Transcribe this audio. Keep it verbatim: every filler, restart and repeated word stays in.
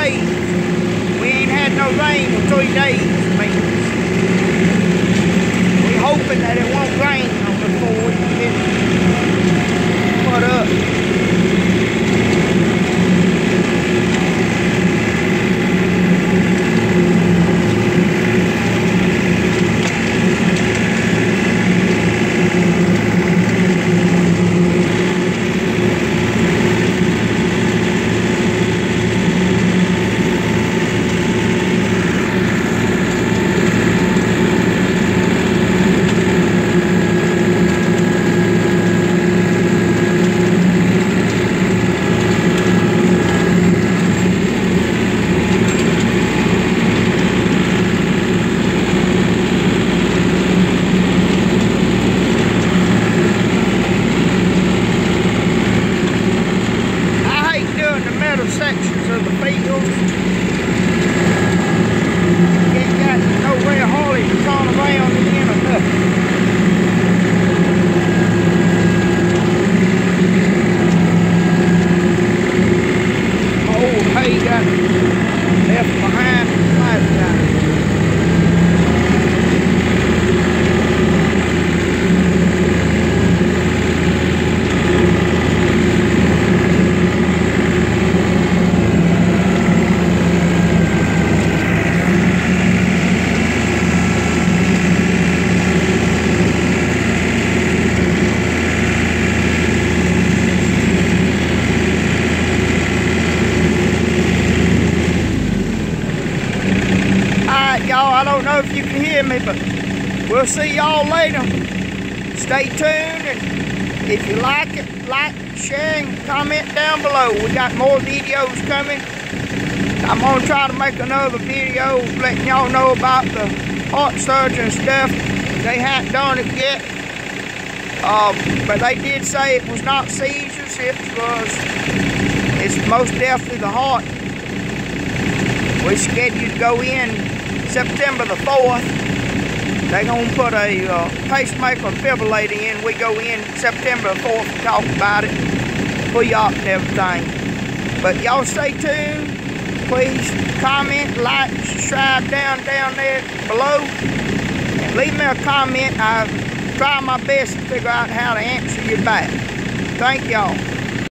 days. We ain't had no rain in three days, means. We hoping that it won't rain on the before we can get put up. Sections of the field. Ain't got nowhere hardly to turn around again or nothing. Old hay got left behind last time. Y'all, I don't know if you can hear me, but we'll see y'all later. Stay tuned, and if you like it, like, share, and comment down below. We got more videos coming. I'm gonna try to make another video letting y'all know about the heart surgery and stuff. They hadn't done it yet, uh, but they did say it was not seizures. It was, it's most definitely the heart. We're scheduled to go in September the fourth. They're going to put a uh, pacemaker and defibrillator in. We go in September the fourth to talk about it, pre-op and everything. But y'all stay tuned. Please comment, like, subscribe down, down there below. And leave me a comment. I'll try my best to figure out how to answer you back. Thank y'all.